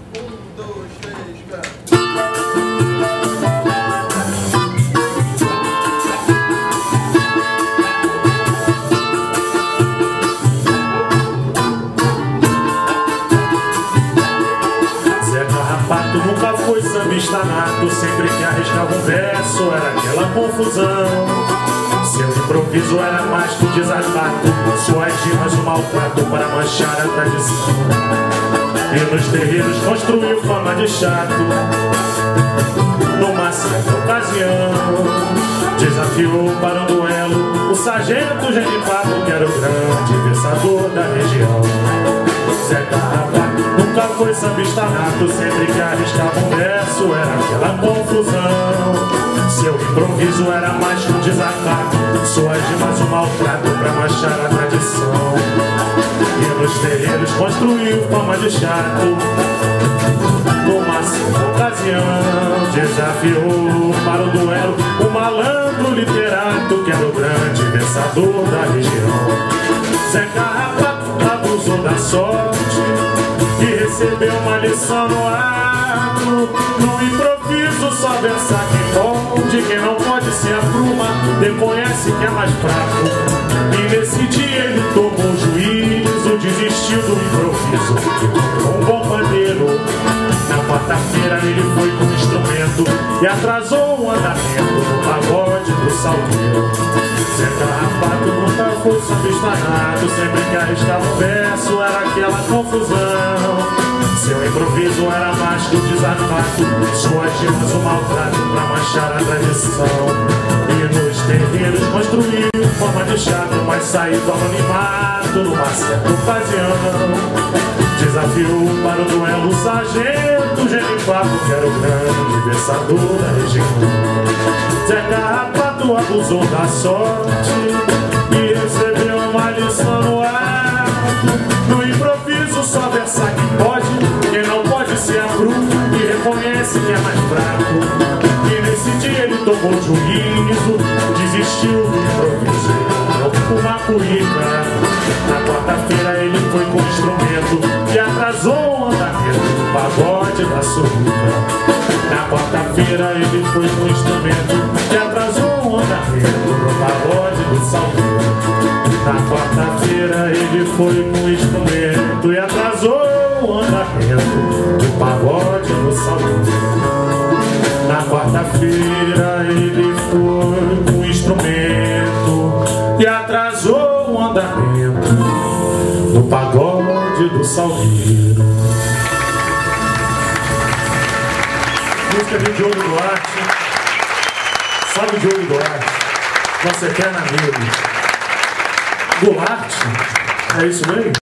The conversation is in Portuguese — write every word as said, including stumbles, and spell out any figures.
Um, dois, três, quatro. Zé Carrapato nunca foi sambista nato, sempre que arriscava um verso era aquela confusão. Seu improviso era mais que um desacato, suas rimas um maltrato para manchar a tradição. E nos terreiros construiu fama de chato. Numa certa ocasião desafiou para um duelo o sargento Genipapo, que era o grande versador da região. Zé Carrapato nunca foi sambista nato, sempre que arriscava um verso era aquela confusão. Seu improviso era mais que um desacato, suas rimas um maltrato pra manchar a tradição. E nos terreiros construiu fama de chato. Numa certa ocasião desafiou para o duelo o malandro literato, que era o grande versador da região. Zé Carrapato abusou da sorte e recebeu uma lição no ato. No improviso só versar quem pode, quem não pode se apruma, reconhece que é mais fraco. E nesse dia ele tomou juízo, desistiu do improviso, com um bom pandeiro. Na quarta-feira ele foi com o instrumento e atrasou o andamento no pagode do salgueiro. Zé Carrapato nunca foi sambista nato, sempre que arriscava um verso era aquela confusão. Seu improviso era mais que o desacato, suas rimas um maltrato pra manchar a tradição. E nos terreiros construiu fama de chato, mas saiu do anonimato numa certa ocasião. Desafiou para o duelo o sargento Genipapo, que era o grande versador da região. Zé Carrapato abusou da sorte e recebeu uma lição no ato. No improviso só versar quem pode, quem não pode se apruma e reconhece que é mais fraco. E nesse dia ele tomou juízo, desistiu do improviso, uma cuíca. Na quarta-feira ele foi com o instrumento e atrasou o andamento do pagode da surruca. Na quarta-feira ele foi com o instrumento e atrasou o andamento do pagode do salgueiro. Na quarta-feira ele foi com o instrumento e atrasou o andamento do pagode do salgueiro. Na quarta-feira ele foi com o instrumento e atrasou o andamento do pagode do salgueiro. Música de Diogo Duarte. Salve Diogo Duarte, nosso eterno amigo. Duarte, é isso mesmo?